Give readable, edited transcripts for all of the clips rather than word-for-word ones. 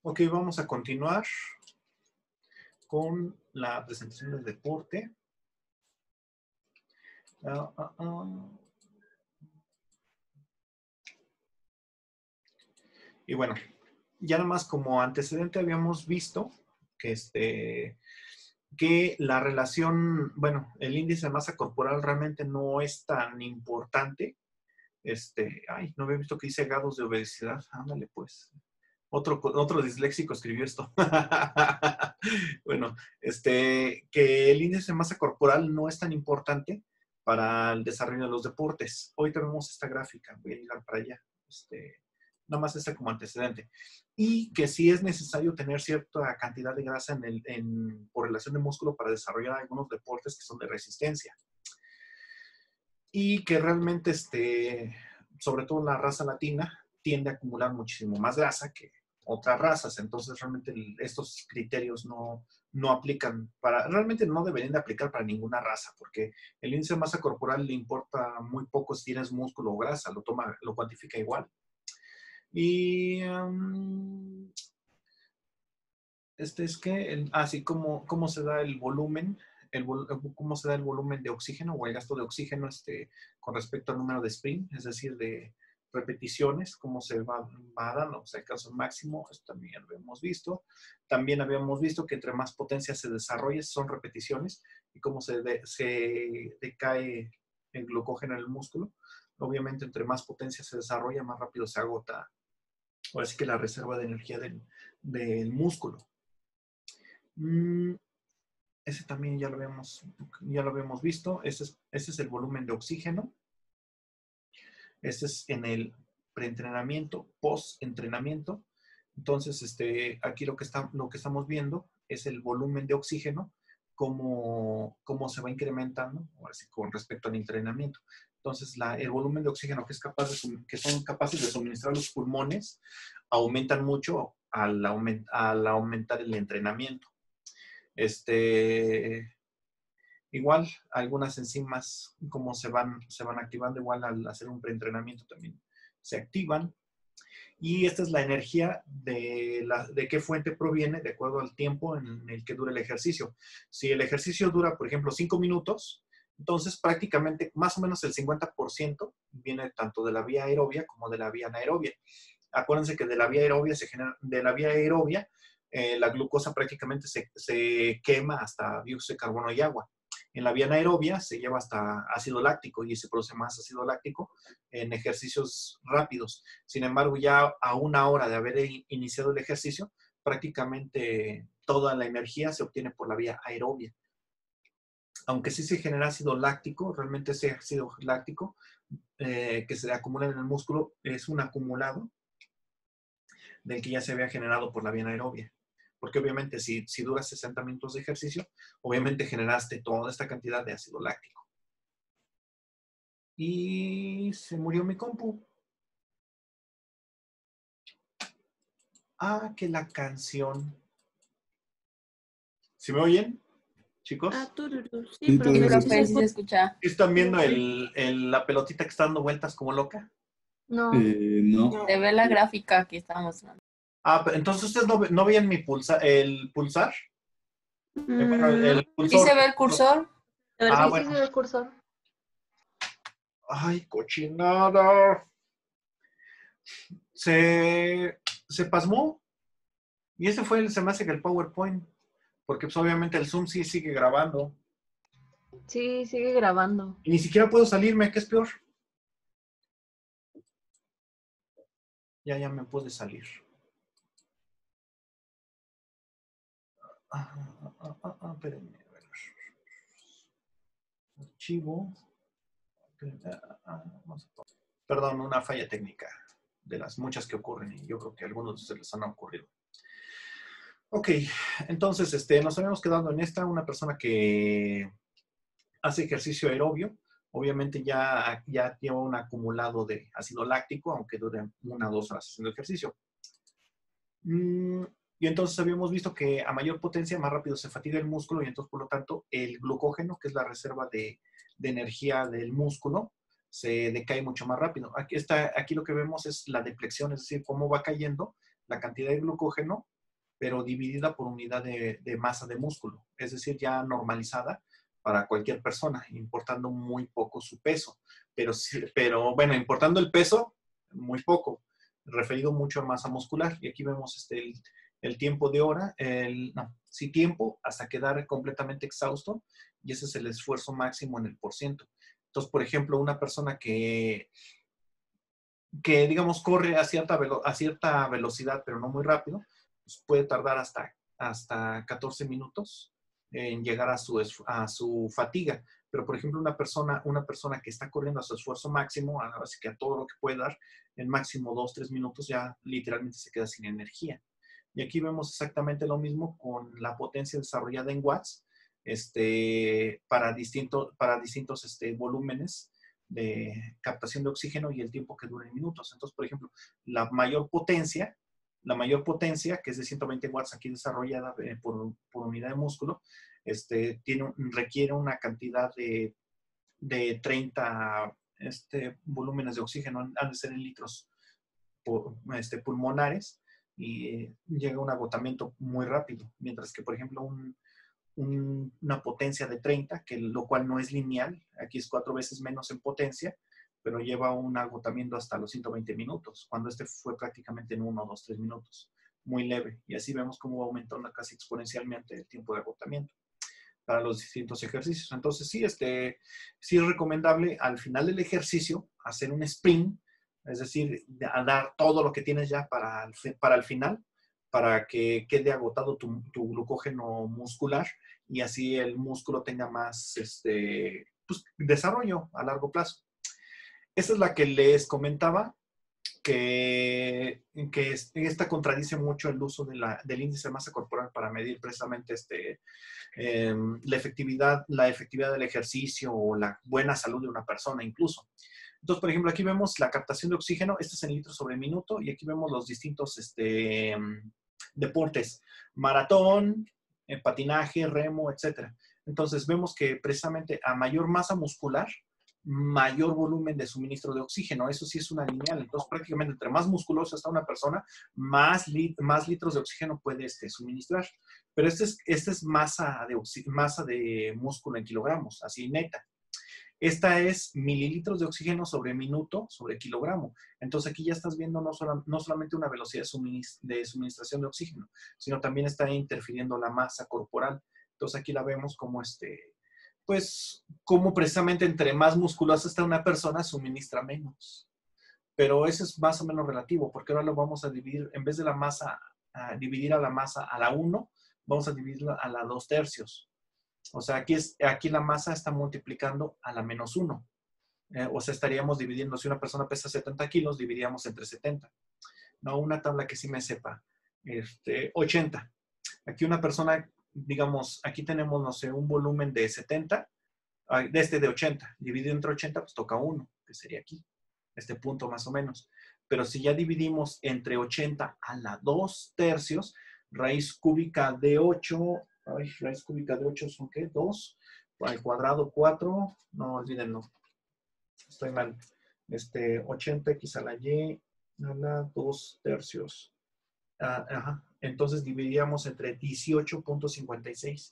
Ok, vamos a continuar con la presentación del deporte. Y bueno, ya nada más como antecedente habíamos visto que, que la relación, bueno, el índice de masa corporal realmente no es tan importante. Ay, no había visto que dice grados de obesidad. Ándale, pues. Otro disléxico escribió esto. Bueno, que el índice de masa corporal no es tan importante para el desarrollo de los deportes. Hoy tenemos esta gráfica, voy a llegar para allá. Nada más esta como antecedente. Y que sí es necesario tener cierta cantidad de grasa por relación de músculo para desarrollar algunos deportes que son de resistencia. Y que realmente, sobre todo la raza latina, tiende a acumular muchísimo más grasa que otras razas. Entonces, realmente estos criterios no aplican realmente no deberían de aplicar para ninguna raza, porque el índice de masa corporal le importa muy poco si tienes músculo o grasa, lo cuantifica igual. Y es que, así como cómo se da el volumen, cómo se da el volumen de oxígeno o el gasto de oxígeno con respecto al número de sprint, es decir, de repeticiones, cómo se va dando, o sea, el caso máximo, esto también lo hemos visto. También habíamos visto que entre más potencia se desarrolla, son repeticiones, y cómo se decae el glucógeno en el músculo. Obviamente, entre más potencia se desarrolla, más rápido se agota, o así que la reserva de energía del músculo. Ese también ya lo habíamos visto. Ese es el volumen de oxígeno. Este es en el preentrenamiento, post-entrenamiento. Entonces, aquí lo que estamos viendo es el volumen de oxígeno, cómo se va incrementando con respecto al entrenamiento. Entonces, el volumen de oxígeno que son capaces de suministrar los pulmones aumentan mucho al aumentar el entrenamiento. Igual, algunas enzimas, como se van activando, igual al hacer un preentrenamiento también se activan. Y esta es la energía de qué fuente proviene de acuerdo al tiempo en el que dura el ejercicio. Si el ejercicio dura, por ejemplo, 5 minutos, entonces prácticamente más o menos el 50% viene tanto de la vía aerobia como de la vía anaerobia. Acuérdense que de la vía aerobia, la glucosa prácticamente se quema hasta dióxido de carbono y agua. En la vía anaerobia se lleva hasta ácido láctico y se produce más ácido láctico en ejercicios rápidos. Sin embargo, ya a una hora de haber iniciado el ejercicio, prácticamente toda la energía se obtiene por la vía aerobia. Aunque sí se genera ácido láctico, realmente ese ácido láctico que se acumula en el músculo es un acumulado del que ya se había generado por la vía anaerobia. Porque obviamente si duras 60 minutos de ejercicio, obviamente generaste toda esta cantidad de ácido láctico. Y se murió mi compu. Que la canción. ¿Sí me oyen, chicos? Sí, profe, sí se escucha. ¿Están viendo la pelotita que está dando vueltas como loca? No. No. Se ve la gráfica que está mostrando. Pero entonces ustedes no veían el pulsar. El cursor. ¿Sí se ve el cursor? Bueno. Sí se ve el cursor. Ay, cochinada. Se pasmó. Y ese se me hace que el PowerPoint. Porque pues, obviamente el Zoom sí sigue grabando. Sí, sigue grabando. Y ni siquiera puedo salirme, ¿qué es peor? Ya me pude salir. Espérenme, a ver. Archivo. Perdón, una falla técnica de las muchas que ocurren y yo creo que a algunos de ustedes les han ocurrido. Ok, entonces nos habíamos quedado en una persona que hace ejercicio aerobio, obviamente ya lleva un acumulado de ácido láctico, aunque dure 1 o 2 horas haciendo ejercicio. Y entonces habíamos visto que a mayor potencia, más rápido se fatiga el músculo y entonces, por lo tanto, el glucógeno, que es la reserva de energía del músculo, se decae mucho más rápido. Aquí lo que vemos es la deflexión, es decir, cómo va cayendo la cantidad de glucógeno pero dividida por unidad de masa de músculo, es decir, ya normalizada para cualquier persona, importando muy poco su peso. Pero bueno, importando el peso, muy poco, referido mucho a masa muscular. Y aquí vemos el tiempo de hora, tiempo hasta quedar completamente exhausto, y ese es el esfuerzo máximo en el %. Entonces, por ejemplo, una persona que digamos, corre a cierta velocidad, pero no muy rápido, pues puede tardar hasta 14 minutos en llegar a su fatiga. Pero, por ejemplo, una persona que está corriendo a su esfuerzo máximo, así que a todo lo que puede dar, en máximo 2-3 minutos ya literalmente se queda sin energía. Y aquí vemos exactamente lo mismo con la potencia desarrollada en watts para distintos volúmenes de captación de oxígeno y el tiempo que dura en minutos. Entonces, por ejemplo, la mayor potencia, que es de 120 watts aquí desarrollada por unidad de músculo, requiere una cantidad de 30 volúmenes de oxígeno, han de ser en litros pulmonares, y llega a un agotamiento muy rápido, mientras que, por ejemplo, una potencia de 30, lo cual no es lineal, aquí es 4 veces menos en potencia, pero lleva un agotamiento hasta los 120 minutos, cuando fue prácticamente en 1, 2, 3 minutos, muy leve. Y así vemos cómo va aumentando casi exponencialmente el tiempo de agotamiento para los distintos ejercicios. Entonces, sí es recomendable al final del ejercicio hacer un sprint, es decir, a dar todo lo que tienes ya para el final, para que quede agotado tu glucógeno muscular y así el músculo tenga más desarrollo a largo plazo. Esa es la que les comentaba, que esta contradice mucho el uso del índice de masa corporal para medir precisamente la efectividad del ejercicio o la buena salud de una persona incluso. Entonces, por ejemplo, aquí vemos la captación de oxígeno, este es en litros sobre minuto, y aquí vemos los distintos deportes, maratón, patinaje, remo, etc. Entonces, vemos que precisamente a mayor masa muscular, mayor volumen de suministro de oxígeno. Eso sí es una lineal. Entonces, prácticamente entre más musculosa está una persona, más litros de oxígeno puede suministrar. Pero esta es masa de músculo en kilogramos, así neta. Esta es mililitros de oxígeno sobre minuto sobre kilogramo. Entonces aquí ya estás viendo no solamente una velocidad de suministración de oxígeno, sino también está interfiriendo la masa corporal. Entonces aquí la vemos como pues como precisamente entre más musculosa está una persona, suministra menos. Pero eso es más o menos relativo, porque ahora lo vamos a dividir, en vez de la masa, dividir a la masa a la 1, vamos a dividirla a la 2/3. O sea, aquí la masa está multiplicando a la -1. O sea, estaríamos dividiendo, si una persona pesa 70 kilos, dividiríamos entre 70. No, una tabla que sí me sepa. 80. Aquí una persona, digamos, aquí tenemos, no sé, un volumen de 70, de 80. Dividido entre 80, pues toca 1, que sería aquí. Este punto más o menos. Pero si ya dividimos entre 80 a la 2/3, raíz cúbica de 8... raíz cúbica de 8 son ¿qué? 2 al cuadrado 4, no olvídenlo, estoy mal, 80x a la y a la 2/3. Entonces dividiríamos entre 18.56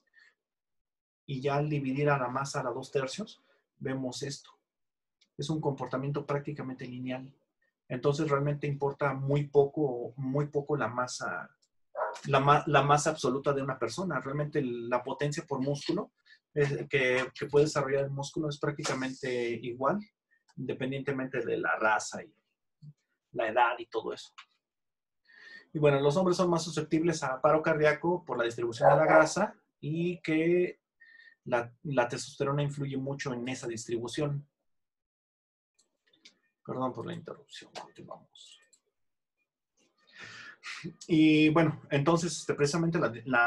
y ya al dividir a la masa a la 2/3 vemos esto, es un comportamiento prácticamente lineal. Entonces realmente importa muy poco la masa, la masa absoluta de una persona. Realmente la potencia por músculo que puede desarrollar el músculo es prácticamente igual, independientemente de la raza y la edad y todo eso. Y bueno, los hombres son más susceptibles a paro cardíaco por la distribución de la grasa y que la testosterona influye mucho en esa distribución. Perdón por la interrupción, continuamos. Y bueno, entonces precisamente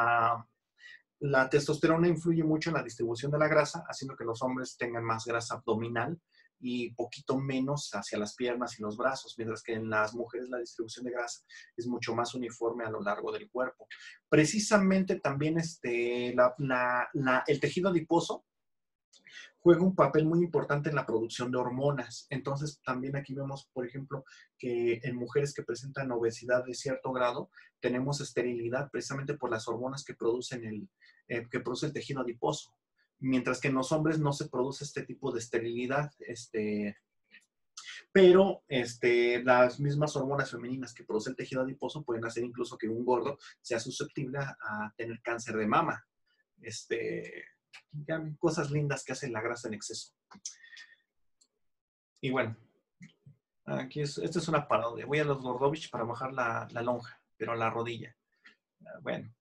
la testosterona influye mucho en la distribución de la grasa, haciendo que los hombres tengan más grasa abdominal y poquito menos hacia las piernas y los brazos, mientras que en las mujeres la distribución de grasa es mucho más uniforme a lo largo del cuerpo. Precisamente también el tejido adiposo juega un papel muy importante en la producción de hormonas. Entonces, también aquí vemos, por ejemplo, que en mujeres que presentan obesidad de cierto grado, tenemos esterilidad precisamente por las hormonas que que produce el tejido adiposo. Mientras que en los hombres no se produce este tipo de esterilidad, pero las mismas hormonas femeninas que produce el tejido adiposo pueden hacer incluso que un gordo sea susceptible a tener cáncer de mama. Cosas lindas que hace la grasa en exceso. Y bueno, aquí esta es una parodia. Voy a los Gordovich para bajar la lonja, pero la rodilla. Bueno,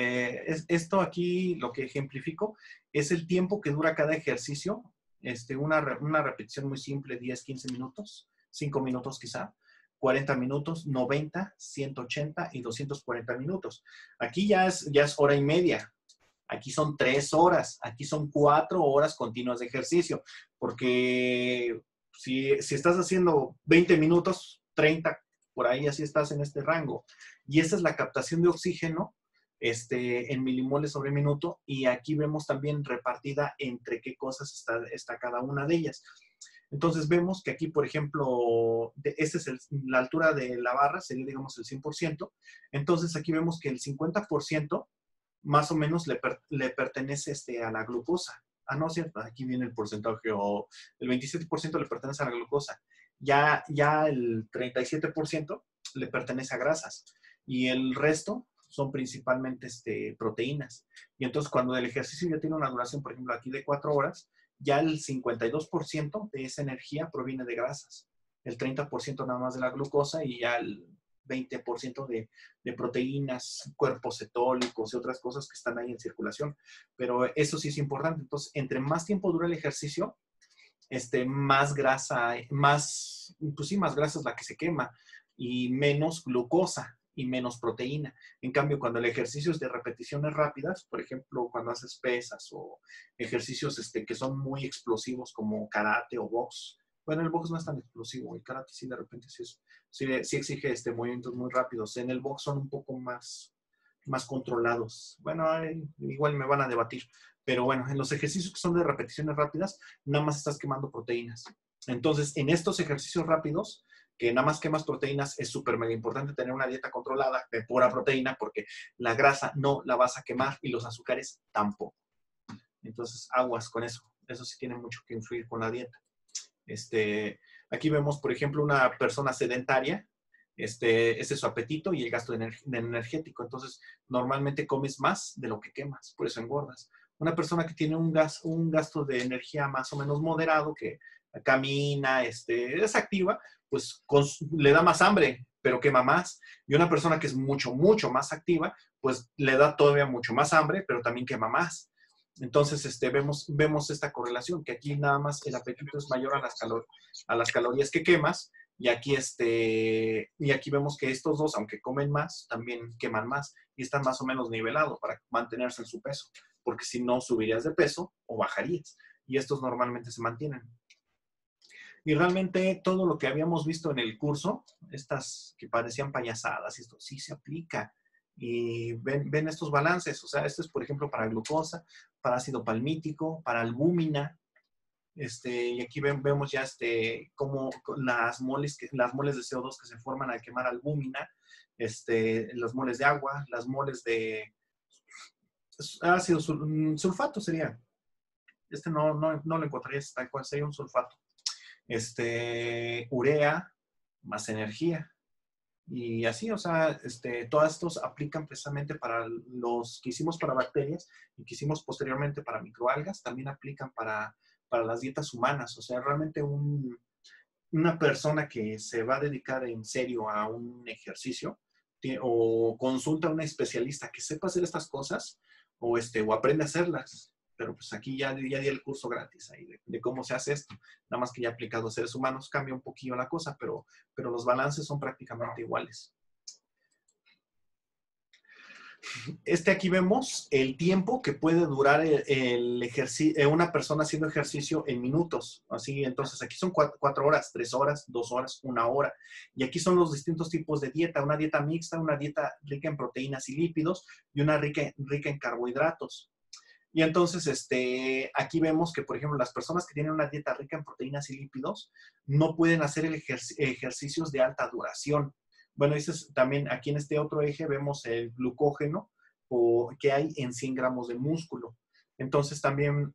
esto aquí lo que ejemplifico es el tiempo que dura cada ejercicio. Una repetición muy simple, 10, 15 minutos, 5 minutos quizá, 40 minutos, 90, 180 y 240 minutos. Aquí ya es hora y media. Aquí son 3 horas. Aquí son 4 horas continuas de ejercicio. Porque si estás haciendo 20 minutos, 30, por ahí así estás en este rango. Y esta es la captación de oxígeno en milimoles sobre minuto, y aquí vemos también repartida entre qué cosas está cada una de ellas. Entonces vemos que aquí, por ejemplo, esta es la altura de la barra, sería digamos el 100%. Entonces aquí vemos que el 50% más o menos le pertenece a la glucosa. Ah, no, cierto, aquí viene el porcentaje, o el 27% le pertenece a la glucosa. Ya el 37% le pertenece a grasas, y el resto son principalmente proteínas. Y entonces cuando el ejercicio ya tiene una duración, por ejemplo, aquí de 4 horas, ya el 52% de esa energía proviene de grasas, el 30% nada más de la glucosa, y ya el 20% de proteínas, cuerpos cetólicos y otras cosas que están ahí en circulación. Pero eso sí es importante. Entonces, entre más tiempo dura el ejercicio, más grasa, más grasa es la que se quema, y menos glucosa y menos proteína. En cambio, cuando el ejercicio es de repeticiones rápidas, por ejemplo, cuando haces pesas o ejercicios que son muy explosivos como karate o box. Bueno, el box no es tan explosivo, el karate sí de repente sí exige movimientos muy rápidos. En el box son un poco más controlados. Bueno, igual me van a debatir. Pero bueno, en los ejercicios que son de repeticiones rápidas, nada más estás quemando proteínas. Entonces, en estos ejercicios rápidos, que nada más quemas proteínas, es súper mega importante tener una dieta controlada de pura proteína, porque la grasa no la vas a quemar y los azúcares tampoco. Entonces, aguas con eso. Eso sí tiene mucho que influir con la dieta. Aquí vemos, por ejemplo, una persona sedentaria. Este es su apetito y el gasto energético. Entonces, normalmente comes más de lo que quemas, por eso engordas. Una persona que tiene un gasto de energía más o menos moderado, que camina, es activa, pues le da más hambre, pero quema más. Y una persona que es mucho, mucho más activa, pues le da todavía mucho más hambre, pero también quema más. Entonces, vemos esta correlación, que aquí nada más el apetito es mayor a las calorías que quemas, y aquí, vemos que estos dos, aunque comen más, también queman más, y están más o menos nivelados para mantenerse en su peso, porque si no, subirías de peso o bajarías, y estos normalmente se mantienen. Y realmente todo lo que habíamos visto en el curso, estas que parecían payasadas, esto sí se aplica. Y ven estos balances. O sea, este es, por ejemplo, para glucosa, para ácido palmítico, para albúmina. Y aquí vemos ya cómo las moles de CO2 que se forman al quemar albúmina, los moles de agua, las moles de ácido sulfato sería. No lo encontraría tal cual, sería un sulfato. Urea, más energía. Y así, o sea, todos estos aplican precisamente para los que hicimos para bacterias y que hicimos posteriormente para microalgas, también aplican para las dietas humanas. O sea, realmente una persona que se va a dedicar en serio a un ejercicio o consulta a un especialista que sepa hacer estas cosas o aprende a hacerlas. Pero pues aquí ya di el curso gratis ahí de cómo se hace esto. Nada más que ya aplicado a seres humanos cambia un poquillo la cosa, pero los balances son prácticamente iguales. Aquí vemos el tiempo que puede durar una persona haciendo ejercicio en minutos. Así, entonces aquí son 4 horas, 3 horas, 2 horas, 1 hora. Y aquí son los distintos tipos de dieta. Una dieta mixta, una dieta rica en proteínas y lípidos y una rica en carbohidratos. Y entonces, aquí vemos que, por ejemplo, las personas que tienen una dieta rica en proteínas y lípidos no pueden hacer ejercicios de alta duración. Bueno, también aquí en este otro eje vemos el glucógeno que hay en 100 gramos de músculo. Entonces también,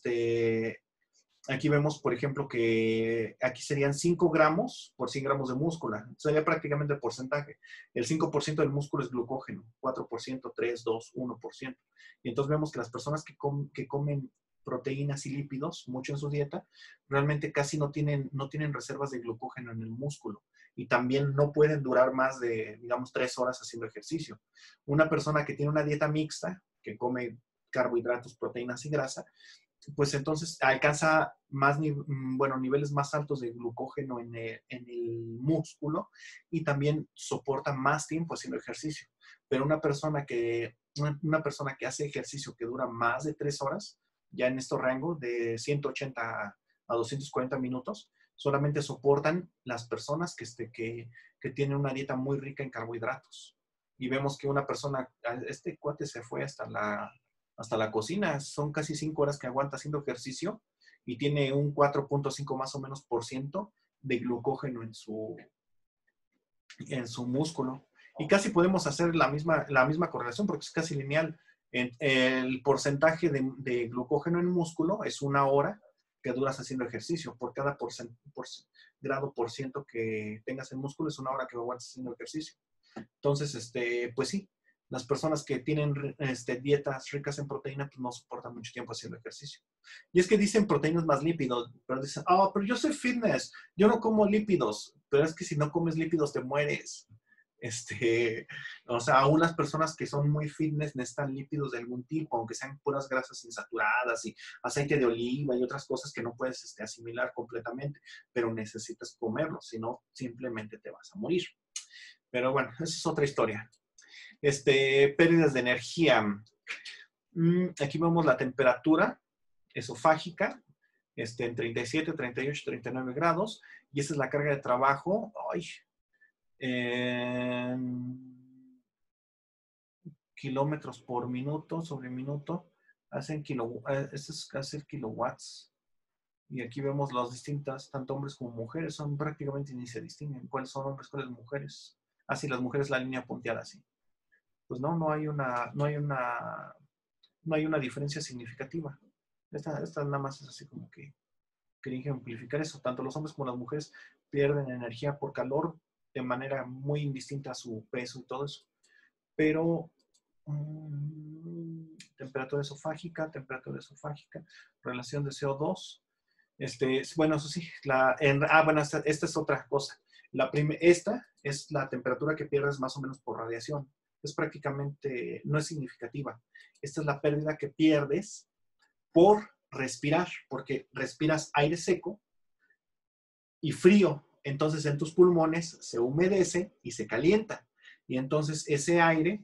aquí vemos, por ejemplo, que aquí serían 5 gramos por 100 gramos de músculo. Sería prácticamente el porcentaje. El 5% del músculo es glucógeno, 4%, 3, 2, 1%. Y entonces vemos que las personas que comen proteínas y lípidos mucho en su dieta, realmente casi no tienen reservas de glucógeno en el músculo. Y también no pueden durar más de, digamos, 3 horas haciendo ejercicio. Una persona que tiene una dieta mixta, que come carbohidratos, proteínas y grasa, pues entonces alcanza niveles más altos de glucógeno en el músculo y también soporta más tiempo haciendo ejercicio. Pero una persona que hace ejercicio que dura más de 3 horas, ya en estos rangos de 180 a 240 minutos, solamente soportan las personas que tienen una dieta muy rica en carbohidratos. Y vemos que una persona, este cuate se fue hasta la cocina, son casi 5 horas que aguanta haciendo ejercicio y tiene un 4.5 más o menos por ciento de glucógeno en su músculo. Y casi podemos hacer la misma correlación porque es casi lineal. El porcentaje de glucógeno en músculo es 1 hora que duras haciendo ejercicio. Por cada grado por ciento que tengas en músculo es 1 hora que aguantas haciendo ejercicio. Entonces, pues sí, las personas que tienen dietas ricas en proteína pues no soportan mucho tiempo haciendo ejercicio. Y es que dicen proteínas más lípidos, pero dicen, pero yo soy fitness, yo no como lípidos. Pero es que si no comes lípidos te mueres. O sea, aún las personas que son muy fitness necesitan lípidos de algún tipo, aunque sean puras grasas insaturadas y aceite de oliva y otras cosas que no puedes asimilar completamente, pero necesitas comerlos, si no, simplemente te vas a morir. Pero bueno, esa es otra historia. Pérdidas de energía. Aquí vemos la temperatura esofágica, en 37, 38, 39 grados, y esa es la carga de trabajo. Kilómetros por minuto sobre minuto, esto es hacer kilowatts. Y aquí vemos las distintas, tanto hombres como mujeres, son prácticamente ni se distinguen. ¿Cuáles son hombres, cuáles mujeres? Así, las mujeres la línea punteada así. Pues no hay una diferencia significativa. Esta nada más es así como que quería ejemplificar eso. Tanto los hombres como las mujeres pierden energía por calor de manera muy indistinta a su peso y todo eso. Pero temperatura esofágica, relación de CO2. Bueno, eso sí. Esta es otra cosa. Esta es la temperatura que pierdes más o menos por radiación. Es prácticamente, no es significativa. Esta es la pérdida que pierdes por respirar, porque respiras aire seco y frío. Entonces en tus pulmones se humedece y se calienta. Y entonces ese aire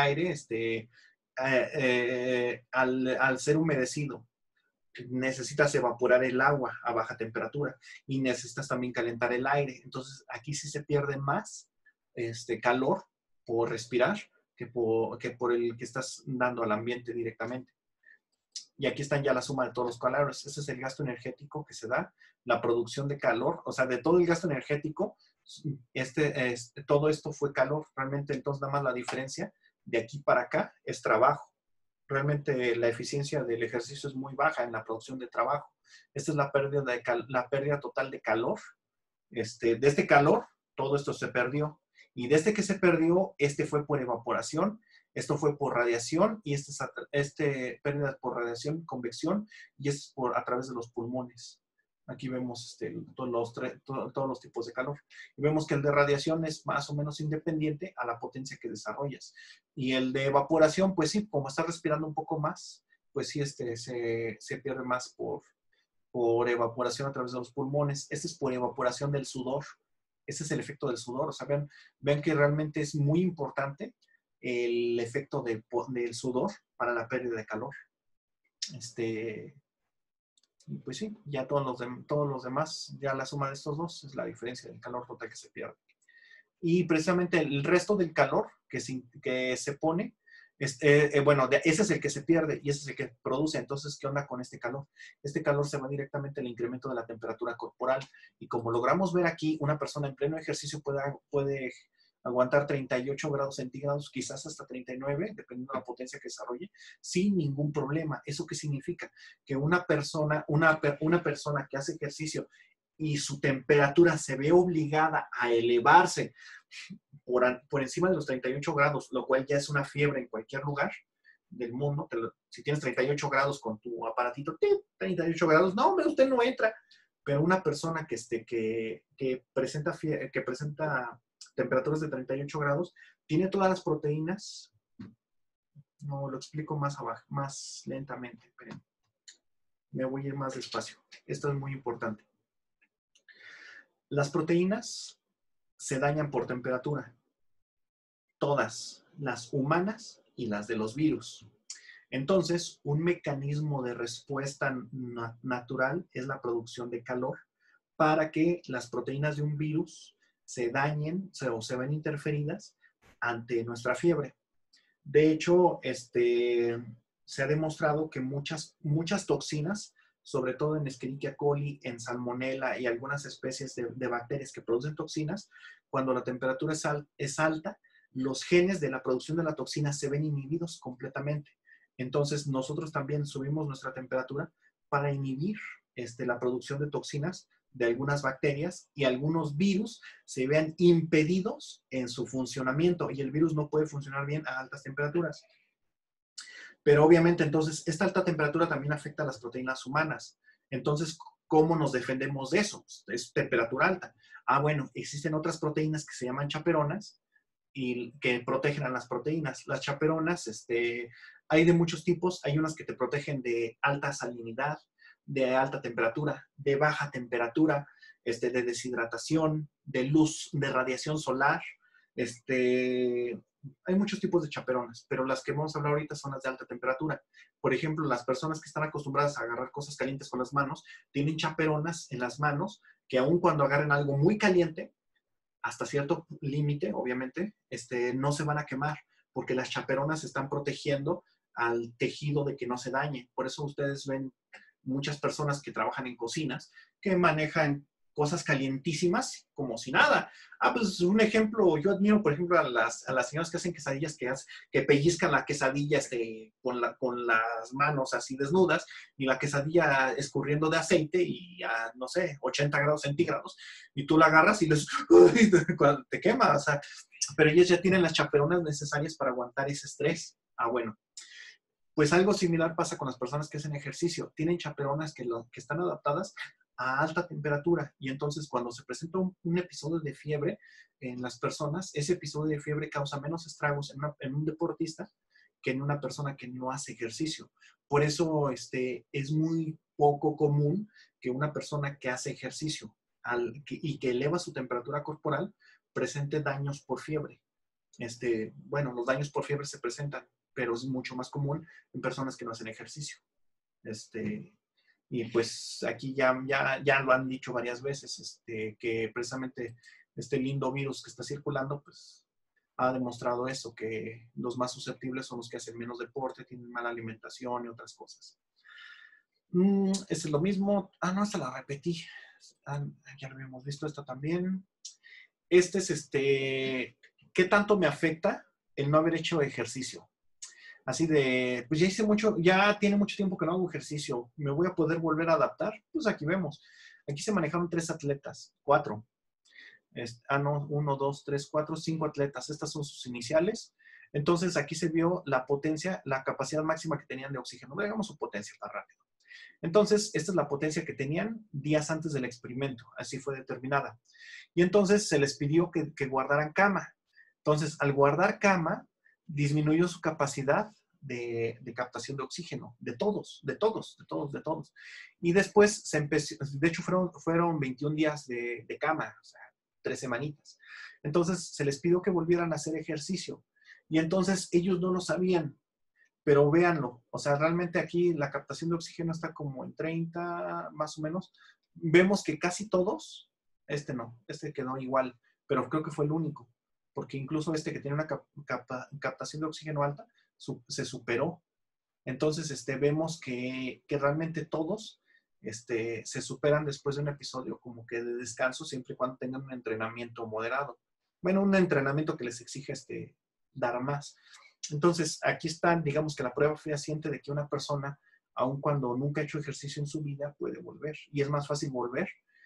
al ser humedecido, necesitas evaporar el agua a baja temperatura y necesitas también calentar el aire. Entonces aquí sí se pierde más calor por respirar que por el que estás dando al ambiente directamente. Y aquí están ya la suma de todos los calores. Ese es el gasto energético que se da, la producción de calor, o sea, de todo el gasto energético, todo esto fue calor. Realmente entonces nada más la diferencia de aquí para acá es trabajo. Realmente la eficiencia del ejercicio es muy baja en la producción de trabajo. Esta es la pérdida total de calor. De este calor, todo esto se perdió. Y desde que se perdió, fue por evaporación, esto fue por radiación, y pérdida por radiación, convección, y es a través de los pulmones. Aquí vemos todos los tipos de calor. Y vemos que el de radiación es más o menos independiente a la potencia que desarrollas. Y el de evaporación, pues sí, como estás respirando un poco más, pues sí, se pierde más por evaporación a través de los pulmones. Este es por evaporación del sudor. Ese es el efecto del sudor. O sea, vean que realmente es muy importante el efecto del sudor para la pérdida de calor. Pues sí, ya todos los demás, ya la suma de estos dos es la diferencia del calor total que se pierde. Y precisamente el resto del calor que se pone Bueno, ese es el que se pierde y ese es el que produce. Entonces, ¿qué onda con este calor? Este calor se va directamente al incremento de la temperatura corporal. Y como logramos ver aquí, una persona en pleno ejercicio puede aguantar 38 grados centígrados, quizás hasta 39, dependiendo de la potencia que desarrolle, sin ningún problema. ¿Eso qué significa? Que una persona que hace ejercicio y su temperatura se ve obligada a elevarse por encima de los 38 grados, lo cual ya es una fiebre en cualquier lugar del mundo. Si tienes 38 grados con tu aparatito, 38 grados, no, hombre, usted no entra. Pero una persona que presenta temperaturas de 38 grados, tiene todas las proteínas. No, lo explico más abajo, más lentamente. Esperen. Me voy a ir más despacio. Esto es muy importante. Las proteínas se dañan por temperatura. Todas, las humanas y las de los virus. Entonces, un mecanismo de respuesta natural es la producción de calor para que las proteínas de un virus se dañen o se ven interferidas ante nuestra fiebre. De hecho, se ha demostrado que muchas toxinas, sobre todo en Escherichia coli, en Salmonella y algunas especies de bacterias que producen toxinas, cuando la temperatura es alta, los genes de la producción de la toxina se ven inhibidos completamente. Entonces, nosotros también subimos nuestra temperatura para inhibir la producción de toxinas de algunas bacterias y algunos virus se vean impedidos en su funcionamiento y el virus no puede funcionar bien a altas temperaturas. Pero obviamente entonces esta alta temperatura también afecta a las proteínas humanas. Entonces, ¿cómo nos defendemos de eso? Es temperatura alta. Bueno, existen otras proteínas que se llaman chaperonas y que protegen a las proteínas. Las chaperonas, hay de muchos tipos. Hay unas que te protegen de alta salinidad, de alta temperatura, de baja temperatura, de deshidratación, de luz, de radiación solar. Hay muchos tipos de chaperonas, pero las que vamos a hablar ahorita son las de alta temperatura. Por ejemplo, las personas que están acostumbradas a agarrar cosas calientes con las manos, tienen chaperonas en las manos que aun cuando agarren algo muy caliente, hasta cierto límite, obviamente, no se van a quemar, porque las chaperonas están protegiendo al tejido de que no se dañe. Por eso ustedes ven muchas personas que trabajan en cocinas que manejan cosas calientísimas como si nada. Pues un ejemplo, yo admiro, por ejemplo, a las señoras que hacen quesadillas, que pellizcan la quesadilla con las manos así desnudas y la quesadilla escurriendo de aceite y a, no sé, 80 grados centígrados, y tú la agarras y te quema, o sea, pero ellas ya tienen las chaperonas necesarias para aguantar ese estrés. Bueno, pues algo similar pasa con las personas que hacen ejercicio. Tienen chaperonas que están adaptadas a alta temperatura y entonces cuando se presenta un episodio de fiebre en las personas, ese episodio de fiebre causa menos estragos en un deportista que en una persona que no hace ejercicio. Por eso es muy poco común que una persona que hace ejercicio y que eleva su temperatura corporal presente daños por fiebre. Bueno, los daños por fiebre se presentan, pero es mucho más común en personas que no hacen ejercicio. Y pues aquí ya lo han dicho varias veces, que precisamente este lindo virus que está circulando, pues ha demostrado eso, que los más susceptibles son los que hacen menos deporte, tienen mala alimentación y otras cosas. Es lo mismo. No, esta la repetí. Ya lo habíamos visto, esta también. ¿Qué tanto me afecta el no haber hecho ejercicio? Así de, pues ya tiene mucho tiempo que no hago ejercicio, ¿me voy a poder volver a adaptar? Pues aquí vemos. Aquí se manejaron 3 atletas, 4. 1, 2, 3, 4, 5 atletas. Estas son sus iniciales. Entonces aquí se vio la potencia, la capacidad máxima que tenían de oxígeno. Veamos su potencia tan rápido. Entonces, esta es la potencia que tenían días antes del experimento. Así fue determinada. Y entonces se les pidió que guardaran cama. Entonces, al guardar cama, disminuyó su capacidad de captación de oxígeno, de todos. Y después se empezó, de hecho fueron 21 días de cama, o sea, 3 semanitas. Entonces se les pidió que volvieran a hacer ejercicio. Y entonces ellos no lo sabían, pero véanlo. O sea, realmente aquí la captación de oxígeno está como en 30, más o menos. Vemos que casi todos, no, quedó igual, pero creo que fue el único. Porque incluso que tiene una captación de oxígeno alta, se superó. Entonces, vemos que realmente todos se superan después de un episodio como que de descanso, siempre y cuando tengan un entrenamiento moderado. Bueno, un entrenamiento que les exige dar más. Entonces, aquí está, digamos que la prueba fehaciente de que una persona, aun cuando nunca ha hecho ejercicio en su vida, puede volver. Y es más fácil volver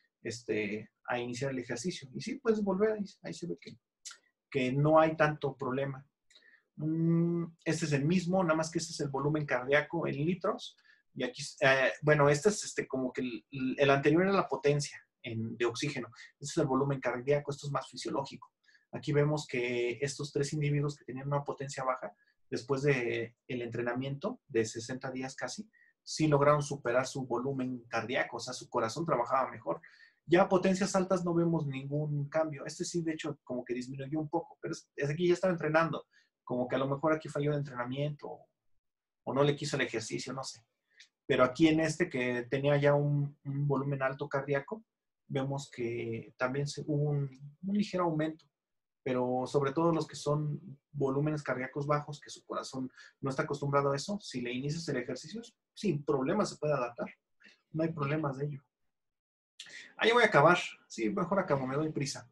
a iniciar el ejercicio. Y sí, puedes volver, ahí se ve que no hay tanto problema. Este es el mismo, nada más que este es el volumen cardíaco en litros. Y aquí, bueno, este es como que el anterior era la potencia de oxígeno. Este es el volumen cardíaco, esto es más fisiológico. Aquí vemos que estos 3 individuos que tenían una potencia baja, después del entrenamiento de 60 días casi, sí lograron superar su volumen cardíaco, o sea, su corazón trabajaba mejor. Ya a potencias altas no vemos ningún cambio. Este sí, de hecho, como que disminuyó un poco, pero es aquí ya estaba entrenando. Como que a lo mejor aquí falló el entrenamiento o no le quiso el ejercicio, no sé. Pero aquí en que tenía ya un volumen alto cardíaco, vemos que también hubo un ligero aumento, pero sobre todo los que son volúmenes cardíacos bajos, que su corazón no está acostumbrado a eso, si le inicias el ejercicio, sin problema se puede adaptar. No hay problemas de ello. Ahí voy a acabar. Sí, mejor acabo, me doy prisa.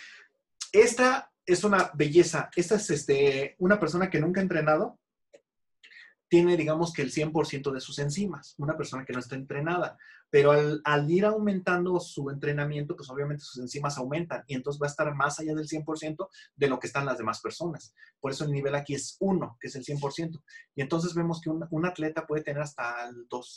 Esta es una belleza. Esta es una persona que nunca ha entrenado. Tiene, digamos que el 100% de sus enzimas. Una persona que no está entrenada. Pero al ir aumentando su entrenamiento, pues obviamente sus enzimas aumentan. Y entonces va a estar más allá del 100% de lo que están las demás personas. Por eso el nivel aquí es 1, que es el 100%. Y entonces vemos que un atleta puede tener hasta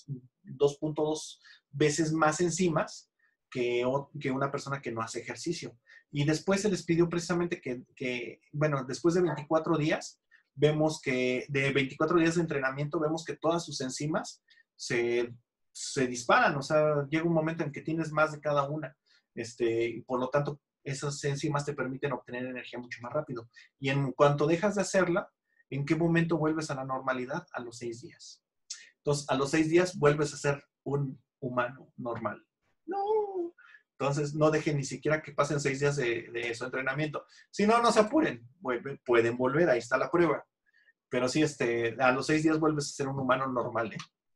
2.2 veces más enzimas que una persona que no hace ejercicio. Y después se les pidió precisamente bueno, después de 24 días, vemos que de 24 días de entrenamiento, vemos que todas sus enzimas se disparan. O sea, llega un momento en que tienes más de cada una. Y por lo tanto, esas enzimas te permiten obtener energía mucho más rápido. Y en cuanto dejas de hacerla, ¿en qué momento vuelves a la normalidad? A los 6 días. Entonces, a los 6 días vuelves a ser un humano normal. No. Entonces, no dejen ni siquiera que pasen 6 días de su entrenamiento. Si no, no se apuren. Pueden volver, ahí está la prueba. Pero sí, a los 6 días vuelves a ser un humano normal.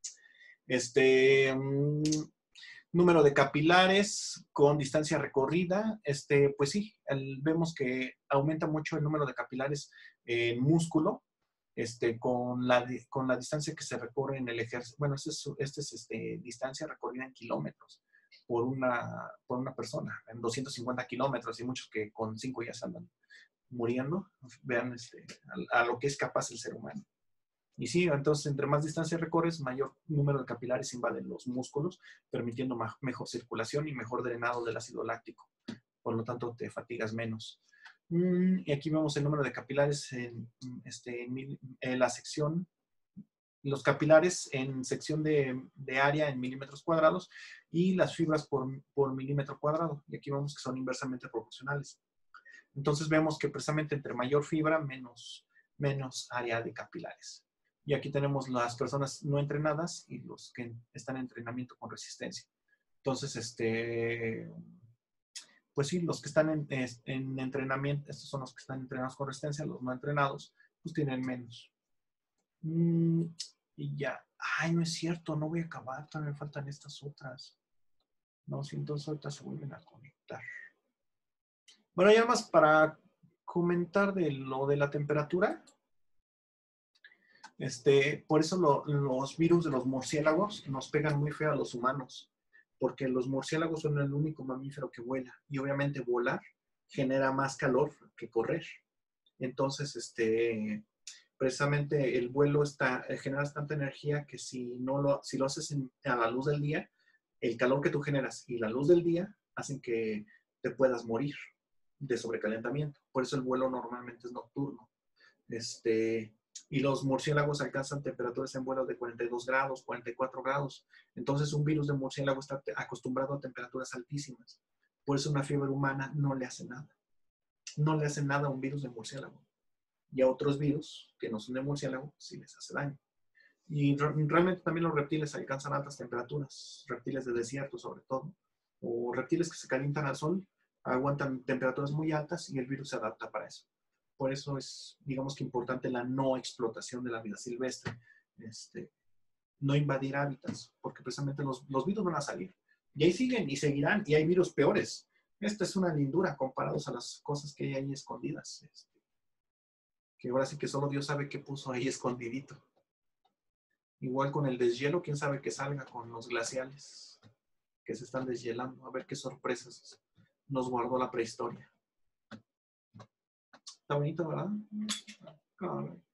Número de capilares con distancia recorrida. Pues sí, vemos que aumenta mucho el número de capilares en músculo. Con la distancia que se recorre en el ejercicio. Bueno, esta es distancia recorrida en kilómetros por una persona, en 250 kilómetros, y muchos que con 5 ya se andan muriendo. Vean a lo que es capaz el ser humano. Y sí, entonces entre más distancia recorres, mayor número de capilares invaden los músculos, permitiendo mejor circulación y mejor drenado del ácido láctico. Por lo tanto, te fatigas menos. Y aquí vemos el número de capilares en la sección, los capilares en sección de área en milímetros cuadrados y las fibras por milímetro cuadrado. Y aquí vemos que son inversamente proporcionales. Entonces vemos que precisamente entre mayor fibra, menos área de capilares. Y aquí tenemos las personas no entrenadas y los que están en entrenamiento con resistencia. Entonces, pues sí, los que están en entrenamiento, estos son los que están entrenados con resistencia, los no entrenados, pues tienen menos. Y ya. Ay, no es cierto, no voy a acabar, todavía me faltan estas otras. No, si entonces ahorita se vuelven a conectar. Bueno, ya más para comentar de lo de la temperatura. Por eso los virus de los murciélagos nos pegan muy feo a los humanos, porque los murciélagos son el único mamífero que vuela, y obviamente volar genera más calor que correr. Entonces, precisamente el vuelo genera tanta energía que si lo haces a la luz del día, el calor que tú generas y la luz del día hacen que te puedas morir de sobrecalentamiento. Por eso el vuelo normalmente es nocturno. Y los murciélagos alcanzan temperaturas en vuelo de 42 grados, 44 grados. Entonces un virus de murciélago está acostumbrado a temperaturas altísimas. Por eso una fiebre humana no le hace nada. No le hace nada a un virus de murciélago. Y a otros virus que no son de murciélago sí les hace daño. Y realmente también los reptiles alcanzan altas temperaturas. Reptiles de desierto sobre todo. O reptiles que se calientan al sol, aguantan temperaturas muy altas y el virus se adapta para eso. Por eso es, digamos que importante la no explotación de la vida silvestre. No invadir hábitats, porque precisamente los virus van a salir. Y ahí siguen y seguirán, y hay virus peores. Esta es una lindura comparados a las cosas que hay ahí escondidas. Que ahora sí que solo Dios sabe qué puso ahí escondidito. Igual con el deshielo, quién sabe qué salga con los glaciales que se están deshielando. A ver qué sorpresas nos guardó la prehistoria. Está bonito, ¿verdad?